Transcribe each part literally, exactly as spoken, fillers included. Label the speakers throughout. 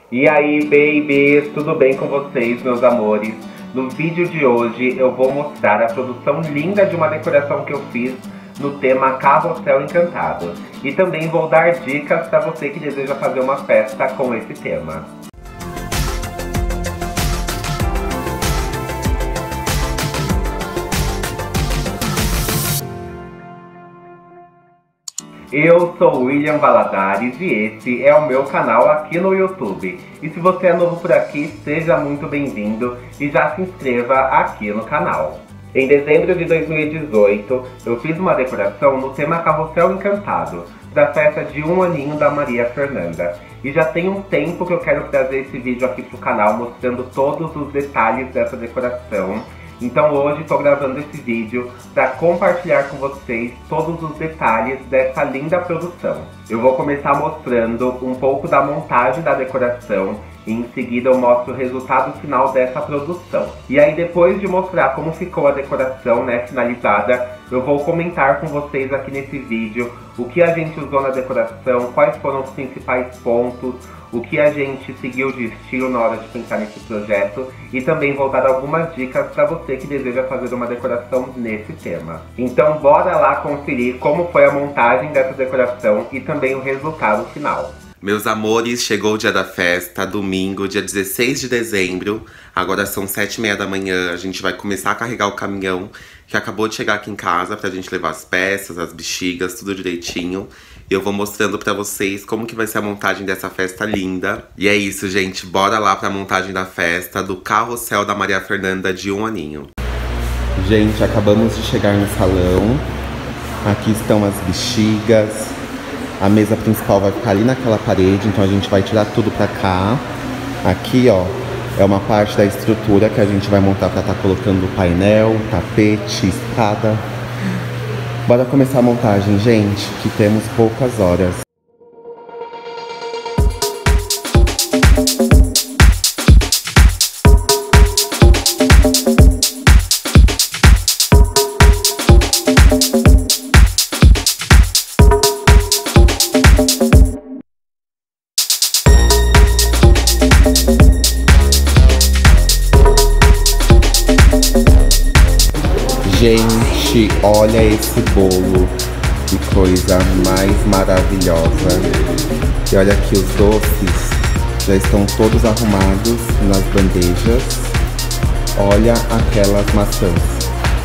Speaker 1: E aí, babies, tudo bem com vocês, meus amores? No vídeo de hoje eu vou mostrar a produção linda de uma decoração que eu fiz no tema Carrossel Encantado. E também vou dar dicas para você que deseja fazer uma festa com esse tema. Eu sou William Valadares e esse é o meu canal aqui no YouTube. E se você é novo por aqui, seja muito bem-vindo e já se inscreva aqui no canal. Em dezembro de dois mil e dezoito, eu fiz uma decoração no tema Carrossel Encantado, para a festa de um aninho da Maria Fernanda. E já tem um tempo que eu quero trazer esse vídeo aqui pro canal mostrando todos os detalhes dessa decoração. Então hoje estou gravando esse vídeo para compartilhar com vocês todos os detalhes dessa linda produção. Eu vou começar mostrando um pouco da montagem da decoração e em seguida eu mostro o resultado final dessa produção. E aí depois de mostrar como ficou a decoração, né, finalizada, eu vou comentar com vocês aqui nesse vídeo o que a gente usou na decoração, quais foram os principais pontos, o que a gente seguiu de estilo na hora de pensar nesse projeto e também vou dar algumas dicas para você que deseja fazer uma decoração nesse tema. Então bora lá conferir como foi a montagem dessa decoração e também o resultado final.
Speaker 2: Meus amores, chegou o dia da festa, domingo, dia dezesseis de dezembro. Agora são sete e meia da manhã, a gente vai começar a carregar o caminhão que acabou de chegar aqui em casa pra gente levar as peças, as bexigas, tudo direitinho. E eu vou mostrando pra vocês como que vai ser a montagem dessa festa linda. E é isso, gente, bora lá pra montagem da festa do Carrossel da Maria Fernanda de um aninho. Gente, acabamos de chegar no salão. Aqui estão as bexigas. A mesa principal vai ficar ali naquela parede, então a gente vai tirar tudo pra cá. Aqui, ó, é uma parte da estrutura que a gente vai montar pra estar colocando o painel, tapete, escada. Bora começar a montagem, gente, que temos poucas horas. Gente, olha esse bolo, que coisa mais maravilhosa. E olha aqui, os doces já estão todos arrumados nas bandejas. Olha aquelas maçãs.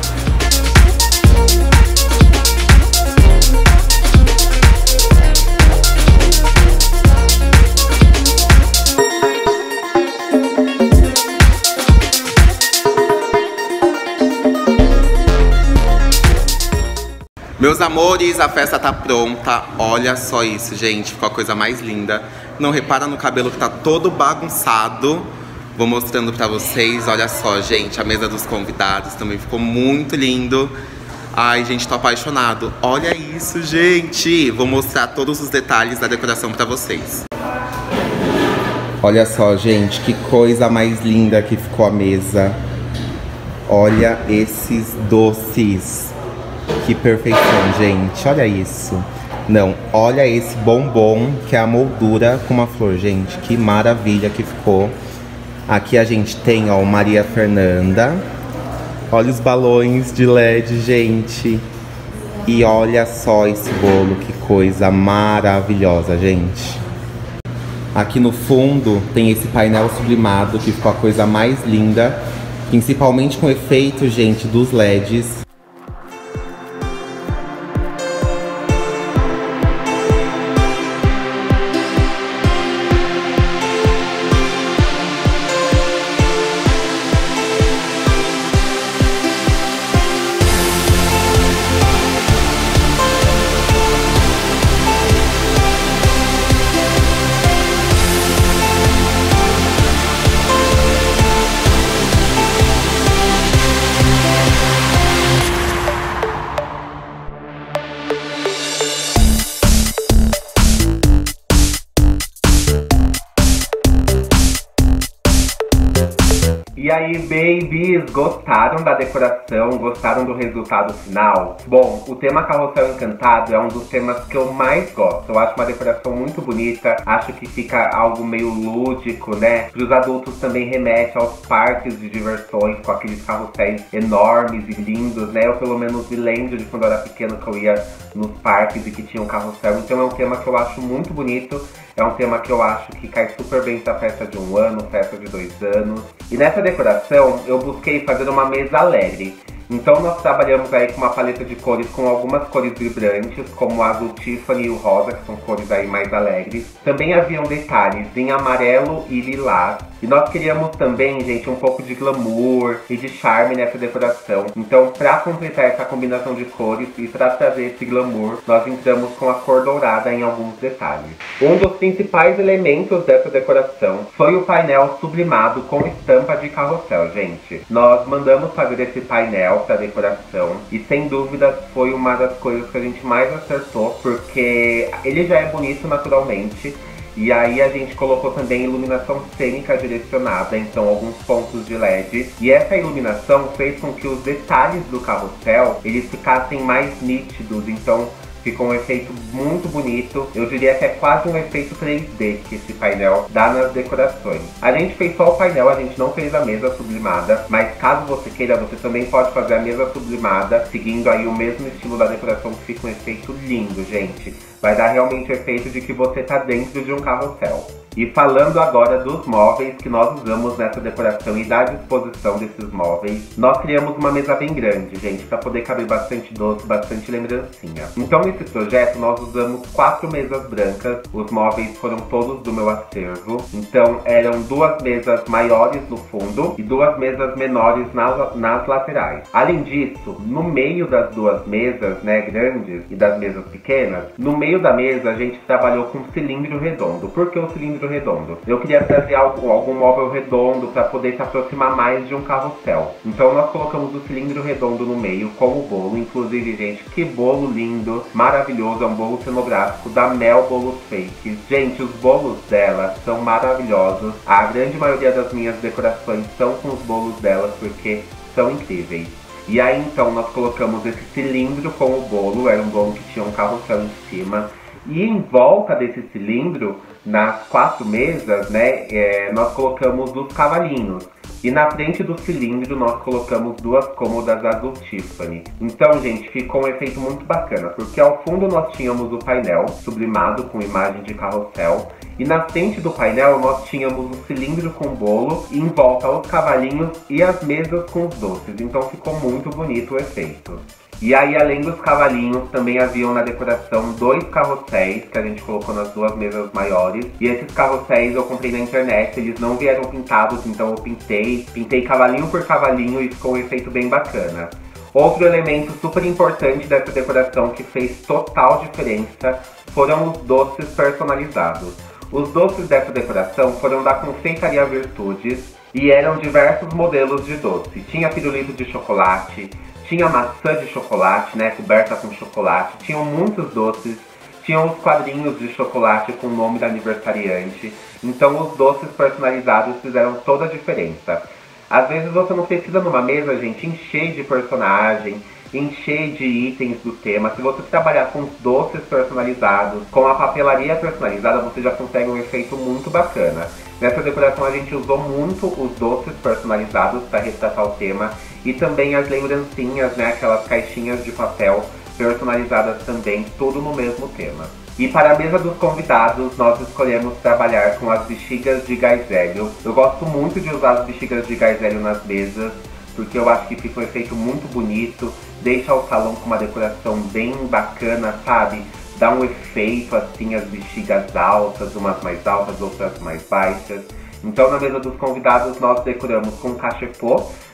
Speaker 2: Meus amores, a festa tá pronta. Olha só isso, gente. Ficou a coisa mais linda. Não repara no cabelo que tá todo bagunçado. Vou mostrando pra vocês. Olha só, gente. A mesa dos convidados também ficou muito lindo. Ai, gente, tô apaixonado. Olha isso, gente. Vou mostrar todos os detalhes da decoração pra vocês. Olha só, gente. Que coisa mais linda que ficou a mesa. Olha esses doces. Que perfeição, gente. Olha isso. Não, olha esse bombom, que é a moldura com uma flor, gente. Que maravilha que ficou. Aqui a gente tem, ó, o Maria Fernanda. Olha os balões de L E D, gente. E olha só esse bolo, que coisa maravilhosa, gente. Aqui no fundo tem esse painel sublimado, que ficou a coisa mais linda. Principalmente com o efeito, gente, dos L E Ds.
Speaker 1: E aí, babies, gostaram da decoração? Gostaram do resultado final? Bom, o tema Carrossel Encantado é um dos temas que eu mais gosto. Eu acho uma decoração muito bonita, acho que fica algo meio lúdico, né? Para os adultos também remete aos parques de diversões, com aqueles carrosséis enormes e lindos, né? Eu pelo menos me lembro de quando eu era pequeno que eu ia nos parques e que tinha um carrossel. Então é um tema que eu acho muito bonito. É um tema que eu acho que cai super bem pra festa de um ano, festa de dois anos. E nessa decoração eu busquei fazer uma mesa alegre. Então nós trabalhamos aí com uma paleta de cores com algumas cores vibrantes, como o azul Tiffany e o rosa, que são cores aí mais alegres. Também haviam detalhes em amarelo e lilás. E nós queríamos também, gente, um pouco de glamour e de charme nessa decoração. Então, para completar essa combinação de cores e para trazer esse glamour, nós entramos com a cor dourada em alguns detalhes. Um dos principais elementos dessa decoração foi o painel sublimado com estampa de carrossel, gente. Nós mandamos fazer esse painel para decoração e sem dúvida foi uma das coisas que a gente mais acertou, porque ele já é bonito naturalmente. E aí a gente colocou também iluminação cênica direcionada, então alguns pontos de L E D. E essa iluminação fez com que os detalhes do carrossel eles ficassem mais nítidos, então ficou um efeito muito bonito. Eu diria que é quase um efeito três D que esse painel dá nas decorações. A gente fez só o painel, a gente não fez a mesa sublimada, mas caso você queira, você também pode fazer a mesa sublimada, seguindo aí o mesmo estilo da decoração, que fica um efeito lindo, gente. Vai dar realmente o efeito de que você tá dentro de um carrossel. E falando agora dos móveis que nós usamos nessa decoração e da disposição desses móveis, nós criamos uma mesa bem grande, gente, para poder caber bastante doce, bastante lembrancinha. Então nesse projeto nós usamos quatro mesas brancas, os móveis foram todos do meu acervo. Então eram duas mesas maiores no fundo e duas mesas menores nas, nas laterais. Além disso, no meio das duas mesas, né, grandes e das mesas pequenas, no meio da mesa a gente trabalhou com um cilindro redondo. Por que o cilindro redondo? Eu queria trazer algo, algum móvel redondo para poder se aproximar mais de um carrossel. Então nós colocamos o cilindro redondo no meio com o bolo. Inclusive, gente, que bolo lindo, maravilhoso. É um bolo cenográfico da Mel Bolos Fakes. Gente, os bolos dela são maravilhosos. A grande maioria das minhas decorações são com os bolos delas porque são incríveis. E aí então nós colocamos esse cilindro com o bolo, era um bolo que tinha um carrossel em cima. E em volta desse cilindro, nas quatro mesas, né, é, nós colocamos os cavalinhos. E na frente do cilindro nós colocamos duas cômodas azul Tiffany. Então, gente, ficou um efeito muito bacana, porque ao fundo nós tínhamos o painel sublimado com imagem de carrossel. E na frente do painel nós tínhamos o cilindro com bolo e em volta os cavalinhos e as mesas com os doces. Então ficou muito bonito o efeito. E aí, além dos cavalinhos, também haviam na decoração dois carrosséis que a gente colocou nas duas mesas maiores. E esses carrosséis eu comprei na internet, eles não vieram pintados, então eu pintei, pintei cavalinho por cavalinho e ficou um efeito bem bacana. Outro elemento super importante dessa decoração que fez total diferença foram os doces personalizados. Os doces dessa decoração foram da Confeitaria Virtudes e eram diversos modelos de doce. Tinha pirulito de chocolate, tinha maçã de chocolate, né, coberta com chocolate, tinham muitos doces, tinham os quadrinhos de chocolate com o nome da aniversariante. Então os doces personalizados fizeram toda a diferença. Às vezes você não precisa numa mesa, gente, encher de personagem, encher de itens do tema. Se você trabalhar com os doces personalizados, com a papelaria personalizada, você já consegue um efeito muito bacana. Nessa decoração a gente usou muito os doces personalizados para retratar o tema e também as lembrancinhas, né, aquelas caixinhas de papel personalizadas também, tudo no mesmo tema. E para a mesa dos convidados, nós escolhemos trabalhar com as bexigas de gás hélio. Eu gosto muito de usar as bexigas de gás hélio nas mesas, porque eu acho que fica um efeito muito bonito, deixa o salão com uma decoração bem bacana, sabe? Dá um efeito assim, as bexigas altas, umas mais altas, outras mais baixas. Então na mesa dos convidados nós decoramos com cachepô,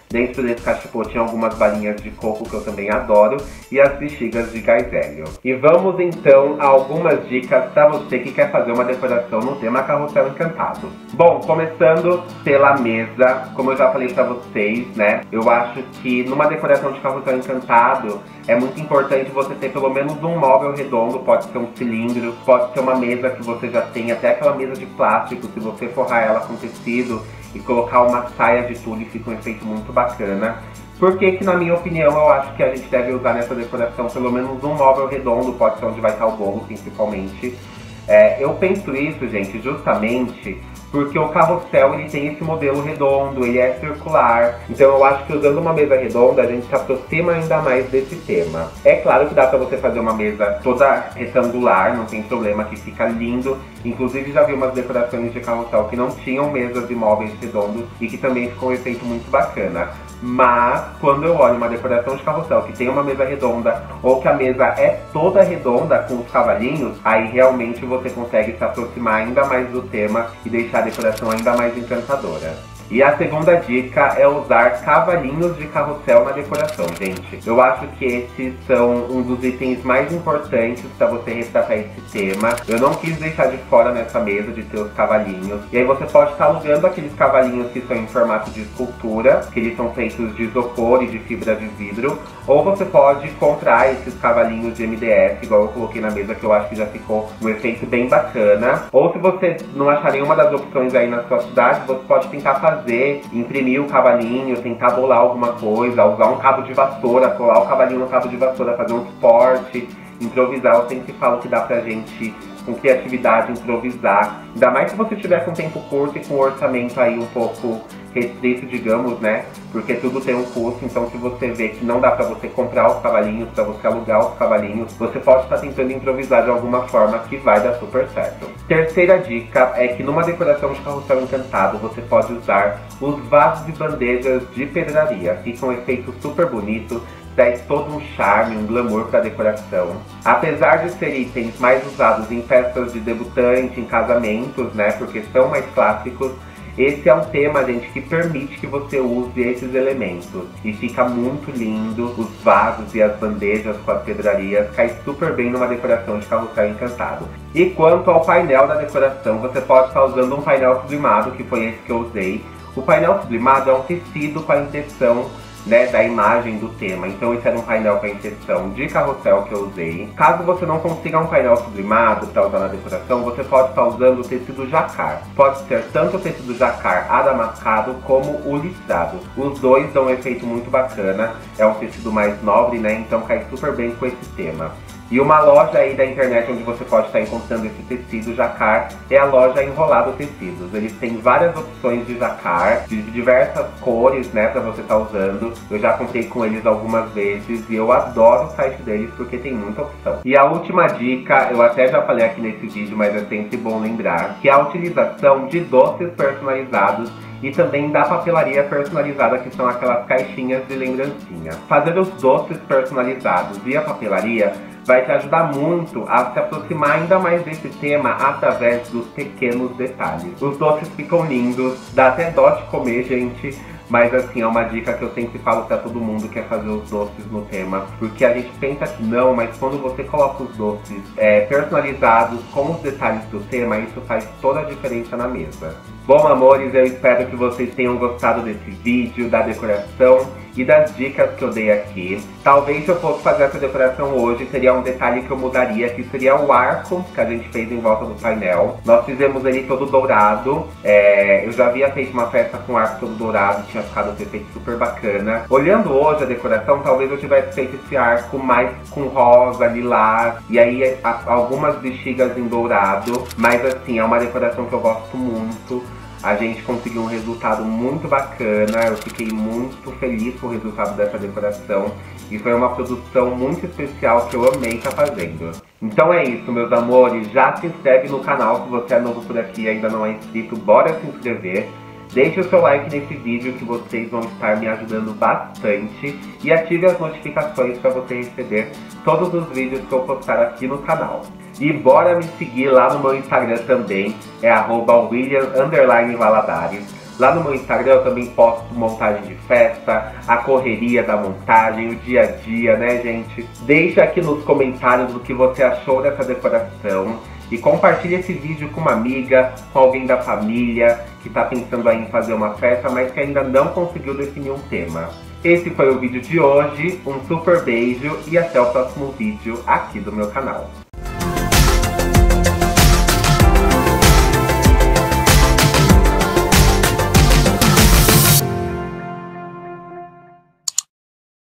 Speaker 1: Dentro desse cachepô tinha algumas balinhas de coco que eu também adoro e as bexigas de gás hélio. E vamos então a algumas dicas para você que quer fazer uma decoração no tema Carrossel Encantado. Bom, começando pela mesa, como eu já falei para vocês, né? Eu acho que numa decoração de Carrossel Encantado é muito importante você ter pelo menos um móvel redondo, pode ser um cilindro, pode ser uma mesa que você já tem, até aquela mesa de plástico, se você forrar ela com tecido e colocar uma saia de tule, fica um efeito muito bacana. Porque que, na minha opinião, eu acho que a gente deve usar nessa decoração pelo menos um móvel redondo, pode ser onde vai estar o bolo, principalmente. É, eu penso isso, gente, justamente porque o carrossel ele tem esse modelo redondo, ele é circular. Então eu acho que usando uma mesa redonda a gente se aproxima ainda mais desse tema. É claro que dá pra você fazer uma mesa toda retangular, não tem problema, que fica lindo. Inclusive já vi umas decorações de carrossel que não tinham mesas e móveis redondos e que também ficou um efeito muito bacana. Mas quando eu olho uma decoração de carrossel que tem uma mesa redonda ou que a mesa é toda redonda com os cavalinhos, aí realmente você consegue se aproximar ainda mais do tema e deixar a decoração ainda mais encantadora. E a segunda dica é usar cavalinhos de carrossel na decoração, gente. Eu acho que esses são um dos itens mais importantes para você retratar esse tema. Eu não quis deixar de fora nessa mesa de ter os cavalinhos. E aí você pode estar alugando aqueles cavalinhos que são em formato de escultura, que eles são feitos de isopor e de fibra de vidro. Ou você pode comprar esses cavalinhos de M D F, igual eu coloquei na mesa, que eu acho que já ficou um efeito bem bacana. Ou se você não achar nenhuma das opções aí na sua cidade, você pode tentar fazer Fazer, imprimir o cavalinho, tentar bolar alguma coisa, usar um cabo de vassoura, colar o cavalinho no cabo de vassoura, fazer um suporte, improvisar. Eu sempre falo que dá pra gente, com criatividade, improvisar. Ainda mais se você tiver com tempo curto e com um orçamento aí um pouco restrito, digamos, né? Porque tudo tem um custo, então se você vê que não dá pra você comprar os cavalinhos, pra você alugar os cavalinhos, você pode estar tentando improvisar de alguma forma que vai dar super certo. Terceira dica é que numa decoração de carrossel encantado, você pode usar os vasos e bandejas de pedraria. Fica um efeito super bonito, dá todo um charme, um glamour para a decoração. Apesar de ser itens mais usados em festas de debutante, em casamentos, né, porque são mais clássicos, esse é um tema, gente, que permite que você use esses elementos. E fica muito lindo, os vasos e as bandejas com as pedrarias, cai super bem numa decoração de carrossel encantado. E quanto ao painel da decoração, você pode estar usando um painel sublimado, que foi esse que eu usei. O painel sublimado é um tecido com a impressão, né, da imagem do tema. Então esse era um painel com a impressão de carrossel que eu usei. Caso você não consiga um painel sublimado para usar na decoração, você pode estar usando o tecido jacquard. Pode ser tanto o tecido jacquard adamascado como o listrado. Os dois dão um efeito muito bacana. É um tecido mais nobre, né, então cai super bem com esse tema. E uma loja aí da internet onde você pode estar encontrando esse tecido jacquard é a loja Enrolado Tecidos. Eles têm várias opções de jacquard, de diversas cores, né, pra você estar usando. Eu já comprei com eles algumas vezes e eu adoro o site deles porque tem muita opção. E a última dica, eu até já falei aqui nesse vídeo, mas é sempre bom lembrar, que é a utilização de doces personalizados e também da papelaria personalizada, que são aquelas caixinhas de lembrancinha. Fazer os doces personalizados e a papelaria vai te ajudar muito a se aproximar ainda mais desse tema através dos pequenos detalhes. Os doces ficam lindos, dá até dó de comer, gente. Mas assim, é uma dica que eu sempre falo pra todo mundo que quer fazer os doces no tema. Porque a gente pensa que não, mas quando você coloca os doces é, personalizados com os detalhes do tema, isso faz toda a diferença na mesa. Bom, amores, eu espero que vocês tenham gostado desse vídeo, da decoração e das dicas que eu dei aqui. Talvez se eu fosse fazer essa decoração hoje, teria um detalhe que eu mudaria, que seria o arco que a gente fez em volta do painel. Nós fizemos ele todo dourado. É, eu já havia feito uma festa com arco todo dourado, tinha ficado um efeito super bacana. Olhando hoje a decoração, talvez eu tivesse feito esse arco mais com rosa, lilás, e aí a, algumas bexigas em dourado. Mas assim, é uma decoração que eu gosto muito. A gente conseguiu um resultado muito bacana, eu fiquei muito feliz com o resultado dessa decoração. E foi uma produção muito especial que eu amei estar fazendo. Então é isso, meus amores, já se inscreve no canal se você é novo por aqui e ainda não é inscrito, bora se inscrever. Deixe o seu like nesse vídeo que vocês vão estar me ajudando bastante. E ative as notificações para você receber todos os vídeos que eu postar aqui no canal. E bora me seguir lá no meu Instagram também, é arroba William underline Valadares. Lá no meu Instagram eu também posto montagem de festa, a correria da montagem, o dia a dia, né, gente? Deixa aqui nos comentários o que você achou dessa decoração e compartilhe esse vídeo com uma amiga, com alguém da família que tá pensando aí em fazer uma festa, mas que ainda não conseguiu definir um tema. Esse foi o vídeo de hoje, um super beijo e até o próximo vídeo aqui do meu canal.